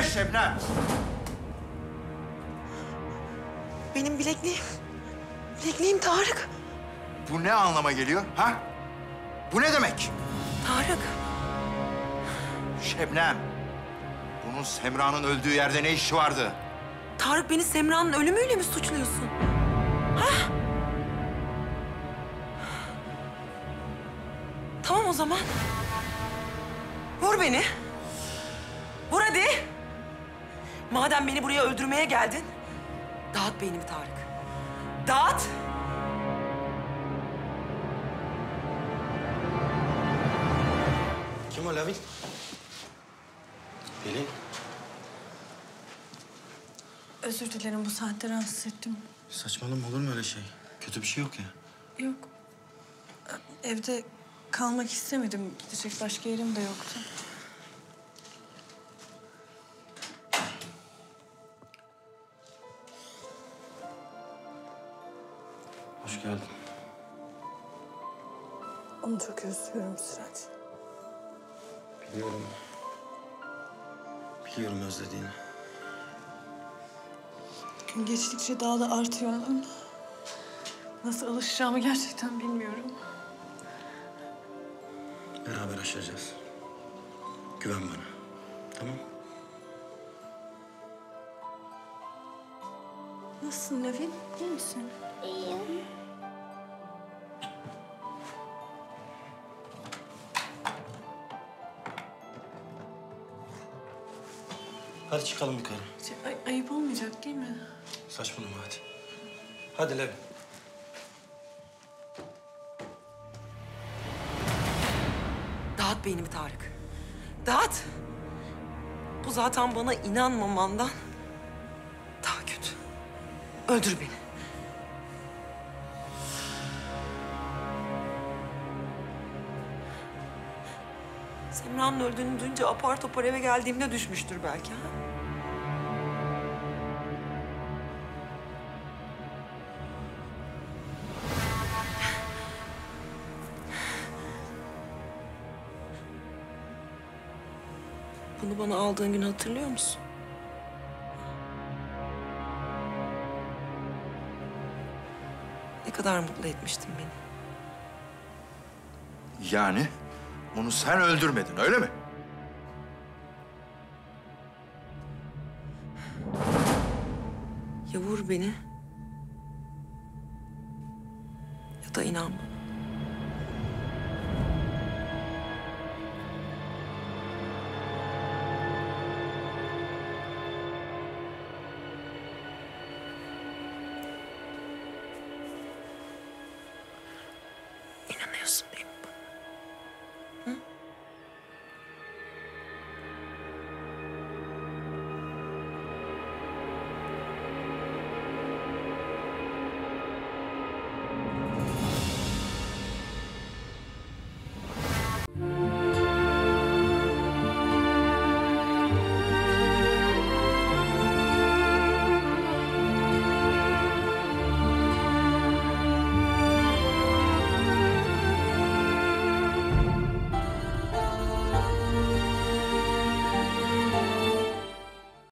Şebnem? Benim bilekliğim. Bilekliğim Tarık. Bu ne anlama geliyor, ha? Bu ne demek? Tarık. Şebnem, bunun Semra'nın öldüğü yerde ne işi vardı? Tarık, beni Semra'nın ölümüyle mi suçluyorsun? Ha? Tamam o zaman. Vur beni. Vur hadi. Madem beni buraya öldürmeye geldin, dağıt beynimi Tarık. Dağıt. Kim o Lavin? Pelin. Özür dilerim, bu saatte rahatsız ettim. Saçmalama, olur mu öyle şey? Kötü bir şey yok ya. Yok. Evde kalmak istemedim. Gidecek başka yerim de yoktu. Hoş geldin. Onu çok özlüyorum Sıraç. Biliyorum. Biliyorum özlediğini. Gün geçtikçe daha da artıyor. Nasıl alışacağımı gerçekten bilmiyorum. Beraber aşacağız. Güven bana. Tamam? Nasılsın Lavin? İyi misin? İyiyim. Hadi çıkalım yukarı. Ayıp olmayacak değil mi? Saçmalama hadi. Hadi Lavin. Dağıt beynimi Tarık. Dağıt. Bu zaten bana inanmamandan daha kötü. Öldür beni. Semra'nın öldüğünü duyunca apar topar eve geldiğimde düşmüştür belki, ha? Bunu bana aldığın günü hatırlıyor musun? Ne kadar mutlu etmiştin beni. Yani onu sen öldürmedin, öyle mi? Ya vur beni ya da inanma.